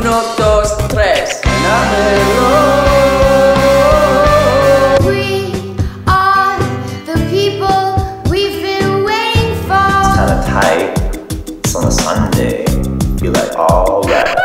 Uno, dos, tres. We are the people we've been waiting for. It's kinda tight. It's on a Sunday. Be like, alright.